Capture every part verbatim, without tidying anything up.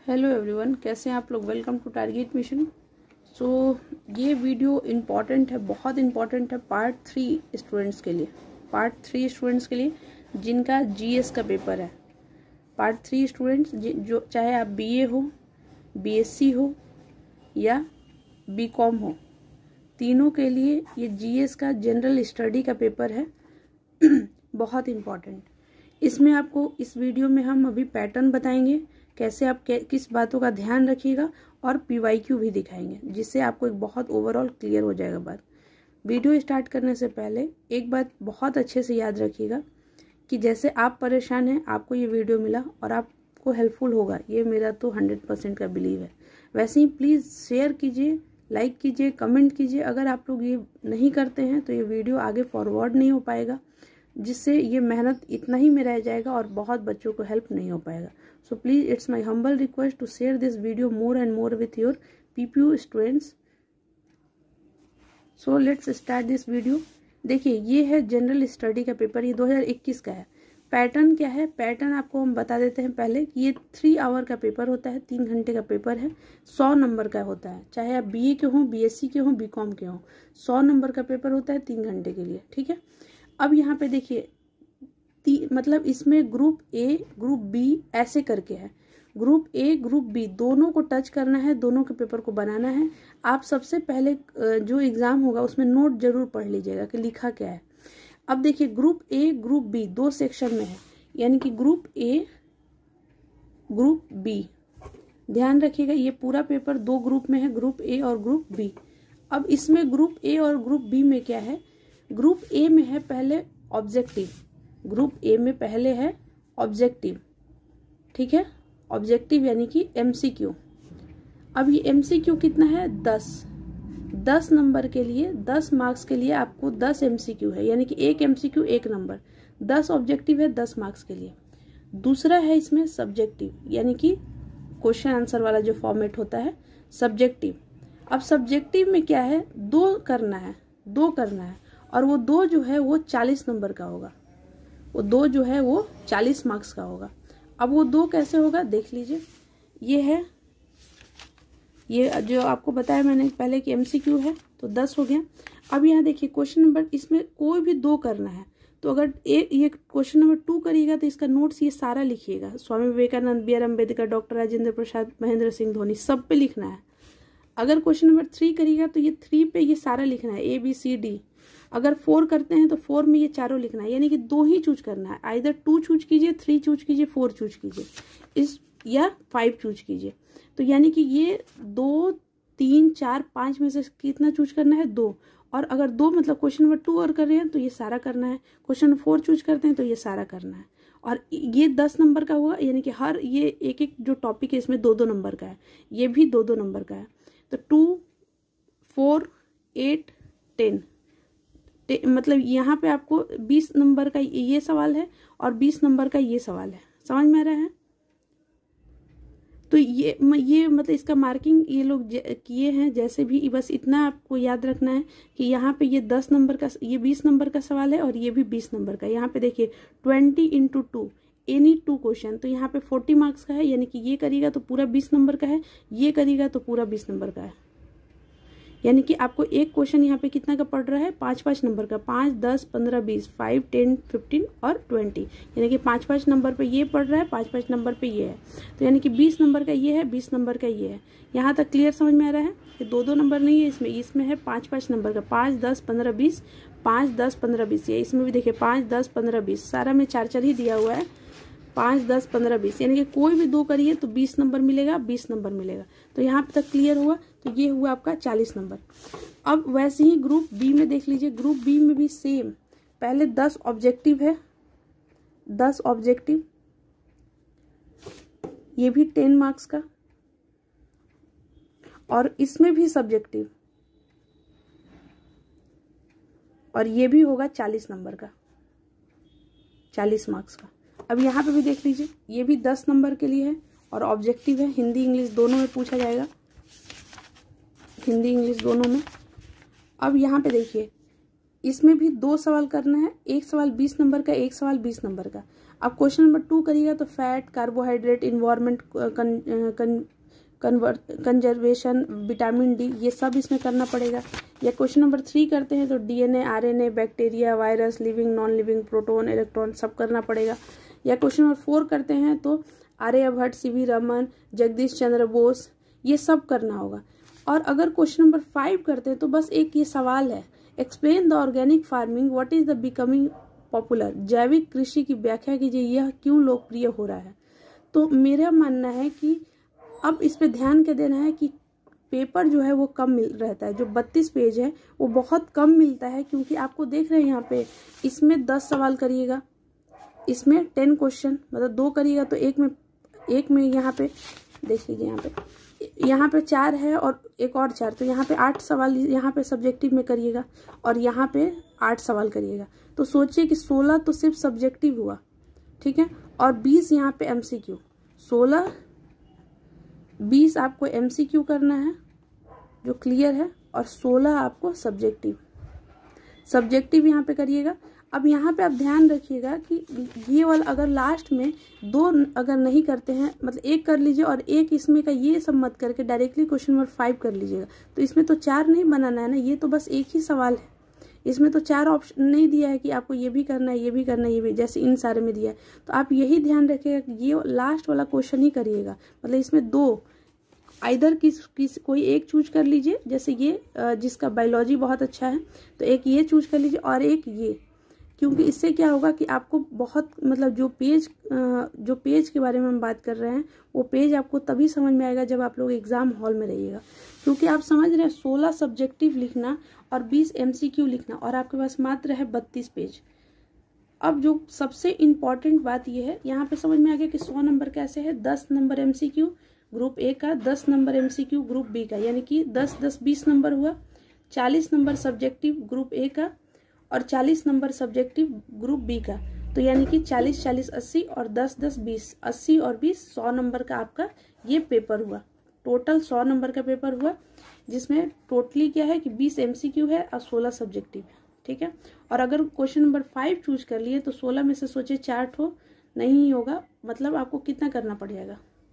Hello everyone, कैसे हैं आप लोग। Welcome to target mission. So ये वीडियो इम्पॉर्टेंट है, बहुत इम्पॉर्टेंट है पार्ट थ्री स्टूडेंट्स के लिए। पार्ट थ्री स्टूडेंट्स के लिए जिनका जीएस का पेपर है। पार्ट थ्री स्टूडेंट्स जो चाहे आप बीए हो, बीएससी हो या बीकॉम हो, तीनों के लिए ये जीएस का जनरल स्टडी का पेपर है। बहुत इम्पॉर्टेंट। इसमें आपको इस वीडियो में हम अभी पैटर्न बताएंगे, कैसे आप किस बातों का ध्यान रखिएगा, और पीवाईक्यू भी दिखाएंगे, जिससे आपको एक बहुत ओवरऑल क्लियर हो जाएगा बात। वीडियो स्टार्ट करने से पहले एक बात बहुत अच्छे से याद रखिएगा कि जैसे आप परेशान हैं, आपको ये वीडियो मिला और आपको हेल्पफुल होगा, ये मेरा तो हंड्रेड परसेंट का बिलीव है। वैसे ही प्लीज़ शेयर कीजिए, लाइक कीजिए, कमेंट कीजिए। अगर आप लोग ये नहीं करते हैं तो ये वीडियो आगे फॉरवर्ड नहीं हो पाएगा, जिससे ये मेहनत इतना ही में रह जाएगा और बहुत बच्चों को हेल्प नहीं हो पाएगा। So please it's my humble request to share this video more and more with your PPU students. So let's start this video. देखिए, ये है जनरल स्टडी का पेपर, ये दो हज़ार इक्कीस का है। पैटर्न क्या है, पैटर्न आपको हम बता देते हैं पहले कि ये थ्री आवर का पेपर होता है, तीन घंटे का पेपर है, सौ नंबर का होता है। चाहे आप बीए के हों, बीएससी के हों, बीकॉम के हों, सौ नंबर का पेपर होता है तीन घंटे के लिए। ठीक है। अब यहाँ पे देखिए, मतलब इसमें ग्रुप ए ग्रुप बी ऐसे करके है। ग्रुप ए ग्रुप बी दोनों को टच करना है, दोनों के पेपर को बनाना है। आप सबसे पहले जो एग्जाम होगा उसमें नोट जरूर पढ़ लीजिएगा कि लिखा क्या है। अब देखिए, ग्रुप ए ग्रुप बी दो सेक्शन में है, यानी कि ग्रुप ए ग्रुप बी। ध्यान रखिएगा, ये पूरा पेपर दो ग्रुप में है, ग्रुप ए और ग्रुप बी। अब इसमें ग्रुप ए और ग्रुप बी में क्या है, ग्रुप ए में है पहले ऑब्जेक्टिव। ग्रुप ए में पहले है ऑब्जेक्टिव। ठीक है, ऑब्जेक्टिव यानी कि एमसीक्यू। अब ये एमसीक्यू कितना है, दस दस नंबर के लिए, दस मार्क्स के लिए आपको दस एमसीक्यू है, यानी कि एक एमसीक्यू एक नंबर। दस ऑब्जेक्टिव है दस मार्क्स के लिए। दूसरा है इसमें सब्जेक्टिव, यानी कि क्वेश्चन आंसर वाला जो फॉर्मेट होता है, सब्जेक्टिव। अब सब्जेक्टिव में क्या है, दो करना है, दो करना है, और वो दो जो है वो चालीस नंबर का होगा। वो दो जो है वो चालीस मार्क्स का होगा। अब वो दो कैसे होगा देख लीजिए। ये है, ये जो आपको बताया मैंने पहले कि एमसीक्यू है, तो दस हो गया। अब यहाँ देखिए क्वेश्चन नंबर, इसमें कोई भी दो करना है, तो अगर एक ये क्वेश्चन नंबर टू करिएगा तो इसका नोट्स ये सारा लिखिएगा। Swami Vivekananda, B R Ambedkar, doctor Rajendra Prasad, Mahendra Singh Dhoni, सब पे लिखना है। अगर क्वेश्चन नंबर थ्री करिएगा तो ये थ्री पे ये सारा लिखना है, ए बी सी डी। अगर फोर करते हैं तो फोर में ये चारों लिखना है, यानी कि दो ही चूज करना है। आइदर टू चूज कीजिए, थ्री चूज कीजिए, फोर चूज कीजिए, इस या फाइव चूज कीजिए। तो यानी कि ये दो, तीन, चार, पांच में से कितना चूज करना है, दो। और अगर दो मतलब क्वेश्चन नंबर टू और कर रहे हैं तो ये सारा करना है। क्वेश्चन नंबर फोर चूज करते हैं तो ये सारा करना है। और ये दस नंबर का हुआ, यानी कि हर ये एक एक जो टॉपिक है इसमें दो दो नंबर का है, ये भी दो दो नंबर का है। तो टू, फोर, एट, टेन, मतलब यहाँ पे आपको बीस नंबर का ये सवाल है और बीस नंबर का ये सवाल है। समझ में आ रहा है। तो ये ये मतलब इसका मार्किंग ये लोग किए हैं जैसे भी। बस इतना आपको याद रखना है कि यहाँ पे ये दस नंबर का, ये बीस नंबर का सवाल है और ये भी बीस नंबर का। यहाँ पे देखिए twenty into two, any two question, तो यहाँ पे फोर्टी मार्क्स का है, यानी कि ये करिएगा तो पूरा बीस नंबर का है, ये करिएगा तो पूरा बीस नंबर का है। यानी कि आपको एक क्वेश्चन यहाँ पे कितना का पड़ रहा है, पाँच पाँच नंबर का, पाँच, दस, पंद्रह, बीस, फाइव, टेन, फिफ्टीन और ट्वेंटी, यानी कि पाँच पाँच नंबर पे ये पड़ रहा है, पाँच पाँच नंबर पे ये है। तो यानी कि बीस नंबर का ये है, बीस नंबर का ये है। यहाँ तक क्लियर समझ में आ रहा है। ये दो दो नंबर नहीं है इसमें, इसमें है पाँच पाँच नंबर का, पाँच, दस, पंद्रह, बीस, पाँच, दस, पंद्रह, बीस। ये इसमें भी देखिए पाँच, दस, पंद्रह, बीस, सारा में चार चार ही दिया हुआ है, पाँच, दस, पंद्रह, बीस, यानी कि कोई भी दो करिए तो बीस नंबर मिलेगा, बीस नंबर मिलेगा। तो यहाँ पे तक क्लियर हुआ। तो ये हुआ आपका चालीस नंबर। अब वैसे ही ग्रुप बी में देख लीजिए, ग्रुप बी में भी सेम, पहले दस ऑब्जेक्टिव है, दस ऑब्जेक्टिव, ये भी टेन मार्क्स का, और इसमें भी सब्जेक्टिव, और ये भी होगा चालीस नंबर का, चालीस मार्क्स का। अब यहाँ पे भी देख लीजिए, ये भी दस नंबर के लिए है और ऑब्जेक्टिव है, हिंदी इंग्लिश दोनों में पूछा जाएगा, हिंदी इंग्लिश दोनों में। अब यहाँ पे देखिए, इसमें भी दो सवाल करना है, एक सवाल बीस नंबर का, एक सवाल बीस नंबर का। अब क्वेश्चन नंबर टू करिएगा तो fat, carbohydrate, environment, conservation, vitamin D, ये सब इसमें करना पड़ेगा। या क्वेश्चन नंबर थ्री करते हैं तो DNA, RNA, bacteria, virus, living, non living, proton, electron, सब करना पड़ेगा। या क्वेश्चन नंबर फोर करते हैं तो आर्यभट्ट, सीवी रमन, जगदीश चंद्र बोस, ये सब करना होगा। और अगर क्वेश्चन नंबर फाइव करते हैं तो बस एक ये सवाल है, explain the organic farming, what is the becoming popular, जैविक कृषि की व्याख्या कीजिए, यह क्यों लोकप्रिय हो रहा है। तो मेरा मानना है कि अब इस पे ध्यान क्या देना है कि पेपर जो है वो कम मिल रहता है, जो बत्तीस पेज है वो बहुत कम मिलता है, क्योंकि आपको देख रहे हैं यहाँ पे इसमें दस सवाल करिएगा, इसमें टेन क्वेश्चन, मतलब दो करिएगा तो एक में एक में यहाँ पे देख लीजिए, यहाँ पे यहाँ पे चार है और एक और चार, तो यहाँ पे आठ सवाल यहाँ पे सब्जेक्टिव में करिएगा और यहाँ पे आठ सवाल करिएगा। तो सोचिए कि सोलह तो सिर्फ सब्जेक्टिव हुआ, ठीक है, और बीस यहाँ पे एमसीक्यू, सोलह बीस आपको एमसीक्यू करना है जो क्लियर है, और सोलह आपको सब्जेक्टिव सब्जेक्टिव यहाँ पे करिएगा। अब यहाँ पे आप ध्यान रखिएगा कि ये वाला अगर लास्ट में दो अगर नहीं करते हैं, मतलब एक कर लीजिए और एक इसमें का ये सब मत करके डायरेक्टली क्वेश्चन नंबर फाइव कर लीजिएगा। तो इसमें तो चार नहीं बनाना है ना, ये तो बस एक ही सवाल है, इसमें तो चार ऑप्शन नहीं दिया है कि आपको ये भी करना है, ये भी करना है, ये भी, जैसे इन सारे में दिया है। तो आप यही ध्यान रखिएगा कि ये लास्ट वाला क्वेश्चन ही करिएगा, मतलब इसमें दो आइदर किस किस कोई एक चूज कर लीजिए, जैसे ये जिसका बायोलॉजी बहुत अच्छा है तो एक ये चूज कर लीजिए और एक ये, क्योंकि इससे क्या होगा कि आपको बहुत मतलब जो पेज जो पेज के बारे में हम बात कर रहे हैं वो पेज आपको तभी समझ में आएगा जब आप लोग एग्जाम हॉल में रहिएगा, क्योंकि आप समझ रहे हैं सोलह सब्जेक्टिव लिखना और बीस एमसीक्यू लिखना और आपके पास मात्र है बत्तीस पेज। अब जो सबसे इम्पॉर्टेंट बात यह है, यहाँ पे समझ में आ गया कि सौ नंबर कैसे है, दस नंबर एमसीक्यू ग्रुप ए का, दस नंबर एमसीक्यू ग्रुप बी का, यानी कि दस दस बीस नंबर हुआ, चालीस नंबर सब्जेक्टिव ग्रुप ए का और चालीस नंबर सब्जेक्टिव ग्रुप बी का, तो यानी कि चालीस चालीस अस्सी और दस दस बीस, अस्सी और बीस सौ नंबर का आपका ये पेपर हुआ। टोटल सौ नंबर का पेपर हुआ, जिसमें टोटली क्या है कि बीस एमसीक्यू है और सोलह सब्जेक्टिव है, ठीक है। और अगर क्वेश्चन नंबर फाइव चूज कर लिए तो सोलह में से सोचे चार ठो नहीं होगा, मतलब आपको कितना करना पड़ेगा,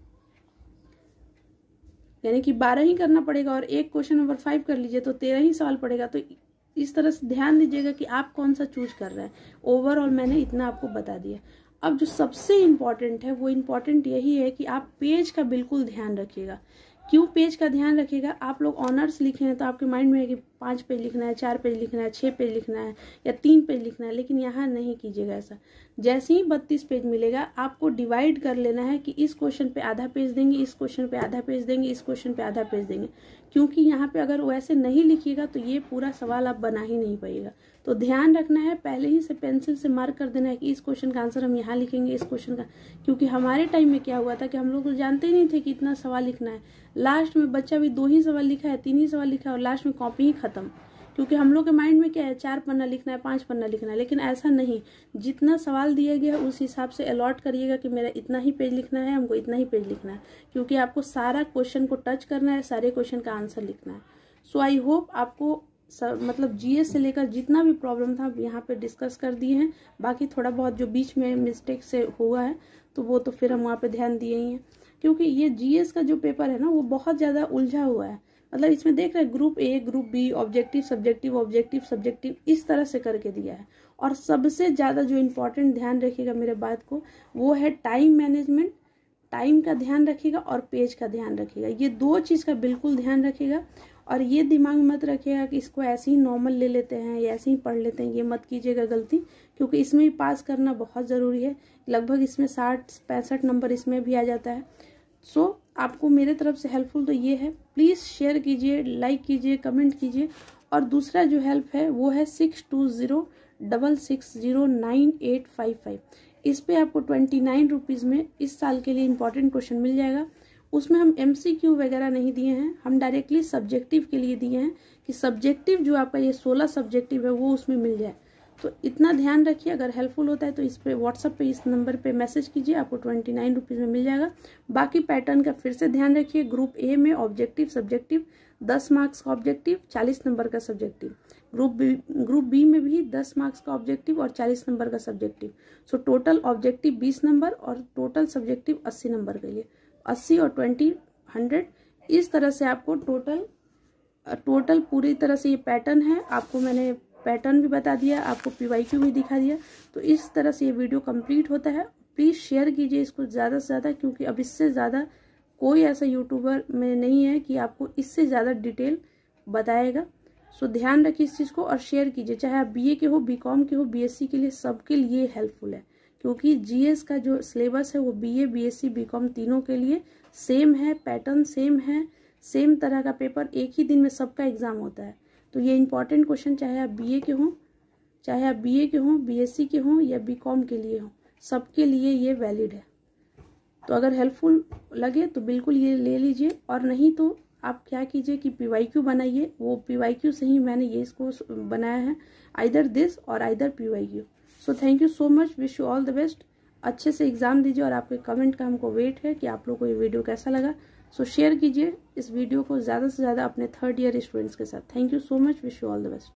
यानी कि बारह ही करना पड़ेगा, और एक क्वेश्चन नंबर फाइव कर लीजिए तो तेरह ही सवाल पड़ेगा। तो इस तरह से ध्यान दीजिएगा कि आप कौन सा चूज कर रहे हैं। ओवरऑल मैंने इतना आपको बता दिया। अब जो सबसे इम्पॉर्टेंट है वो इम्पॉर्टेंट यही है कि आप पेज का बिल्कुल ध्यान रखिएगा। क्यों पेज का ध्यान रखिएगा? आप लोग ऑनर्स लिखे हैं तो आपके माइंड में है कि पाँच पेज लिखना है, चार पेज लिखना है, छः पेज लिखना है या तीन पेज लिखना है, लेकिन यहाँ नहीं कीजिएगा ऐसा। जैसे ही बत्तीस पेज मिलेगा आपको डिवाइड कर लेना है कि इस क्वेश्चन पे आधा पेज देंगे, इस क्वेश्चन पे आधा पेज देंगे, इस क्वेश्चन पे आधा पेज देंगे, क्योंकि यहाँ पे अगर वैसे नहीं लिखिएगा तो ये पूरा सवाल आप बना ही नहीं पाइएगा। तो ध्यान रखना है, पहले ही से पेंसिल से मार्क कर देना है कि इस क्वेश्चन का आंसर हम यहाँ लिखेंगे, इस क्वेश्चन का, क्योंकि हमारे टाइम में क्या हुआ था कि हम लोग तो जानते ही नहीं थे कि इतना सवाल लिखना है। लास्ट में बच्चा भी दो ही सवाल लिखा है, तीन ही सवाल लिखा है और लास्ट में कॉपी ही खत्म, क्योंकि हम लोग के माइंड में क्या है, चार पन्ना लिखना है, पांच पन्ना लिखना है, लेकिन ऐसा नहीं। जितना सवाल दिया गया उस हिसाब से अलॉट करिएगा कि मेरा इतना ही पेज लिखना है, हमको इतना ही पेज लिखना है, क्योंकि आपको सारा क्वेश्चन को टच करना है, सारे क्वेश्चन का आंसर लिखना है। सो आई होप आपको सब मतलब जीएस से लेकर जितना भी प्रॉब्लम था यहाँ पे डिस्कस कर दिए हैं। बाकी थोड़ा बहुत जो बीच में मिस्टेक से हुआ है तो वो तो फिर हम वहाँ पे ध्यान दिए ही हैं, क्योंकि ये जीएस का जो पेपर है ना वो बहुत ज़्यादा उलझा हुआ है। मतलब इसमें देख रहे हैं group A, group B, objective subjective, objective subjective, इस तरह से करके दिया है। और सबसे ज़्यादा जो इम्पोर्टेंट ध्यान रखिएगा मेरे बात को, वो है टाइम मैनेजमेंट। टाइम का ध्यान रखिएगा और पेज का ध्यान रखिएगा, ये दो चीज़ का बिल्कुल ध्यान रखिएगा। और ये दिमाग में मत रखिएगा कि इसको ऐसे ही नॉर्मल ले लेते हैं या ऐसे ही पढ़ लेते हैं, ये मत कीजिएगा गलती, क्योंकि इसमें भी पास करना बहुत ज़रूरी है। लगभग इसमें साठ पैंसठ नंबर इसमें भी आ जाता है। सो so, आपको मेरे तरफ से हेल्पफुल तो ये है, प्लीज़ शेयर कीजिए, लाइक कीजिए, कमेंट कीजिए। और दूसरा जो हेल्प है वो है six two zero double six zero nine eight five five. इस पे आपको ट्वेंटी नाइन रुपीज़ में इस साल के लिए इंपॉर्टेंट क्वेश्चन मिल जाएगा। उसमें हम एमसीक्यू वगैरह नहीं दिए हैं, हम डायरेक्टली सब्जेक्टिव के लिए दिए हैं कि सब्जेक्टिव जो आपका ये सोलह सब्जेक्टिव है वो उसमें मिल जाए। तो इतना ध्यान रखिए, अगर हेल्पफुल होता है तो इस पे व्हाट्सएप पे इस नंबर पे मैसेज कीजिए, आपको ट्वेंटी नाइन रुपीज़ में मिल जाएगा। बाकी पैटर्न का फिर से ध्यान रखिए। ग्रुप ए में ऑब्जेक्टिव सब्जेक्टिव दस मार्क्स का ऑब्जेक्टिव, चालीस नंबर का subjective. Group B group B में भी दस मार्क्स का ऑब्जेक्टिव और चालीस नंबर का सब्जेक्टिव। सो टोटल ऑब्जेक्टिव बीस नंबर और टोटल सब्जेक्टिव अस्सी नंबर के लिए, अस्सी और ट्वेंटी हंड्रेड। इस तरह से आपको टोटल टोटल पूरी तरह से ये पैटर्न है। आपको मैंने पैटर्न भी बता दिया, आपको पीवाईक्यू भी दिखा दिया। तो इस तरह से ये वीडियो कंप्लीट होता है। प्लीज़ शेयर कीजिए इसको ज़्यादा से ज़्यादा, क्योंकि अब इससे ज़्यादा कोई ऐसा यूट्यूबर में नहीं है कि आपको इससे ज़्यादा डिटेल बताएगा। सो ध्यान रखिए इस चीज़ को और शेयर कीजिए, चाहे आप बीए के हो, बीकॉम के हो, बीएससी के लिए, सबके लिए हेल्पफुल है। क्योंकि जीएस का जो सिलेबस है वो बीए, बीएससी, बीकॉम तीनों के लिए सेम है, पैटर्न सेम है, सेम तरह का पेपर, एक ही दिन में सबका एग्जाम होता है। तो ये इंपॉर्टेंट क्वेश्चन चाहे आप बीए के हों, चाहे आप बीए के हों, बीएससी के हों या बीकॉम के लिए हों, सबके लिए ये वैलिड है। तो अगर हेल्पफुल लगे तो बिल्कुल ये ले लीजिए, और नहीं तो आप क्या कीजिए कि पीवाईक्यू बनाइए। वो पीवाईक्यू से ही मैंने ये इसको बनाया है, either this or either PYQ. So thank you so much, wish you all the best. अच्छे से एग्जाम दीजिए और आपके कमेंट का हमको वेट है कि आप लोग को ये वीडियो कैसा लगा। सो शेयर कीजिए इस वीडियो को ज़्यादा से ज़्यादा अपने थर्ड ईयर स्टूडेंट्स के साथ। Thank you so much, wish you all the best.